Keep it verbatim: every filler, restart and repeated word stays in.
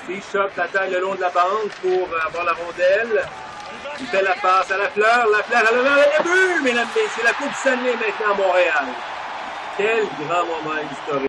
Bishop l'attaque le long de la bande pour avoir la rondelle. Il fait la passe à la fleur. La fleur à l'honneur et le but, mesdames et messieurs. La Coupe Stanley maintenant à Montréal. Quel grand moment historique.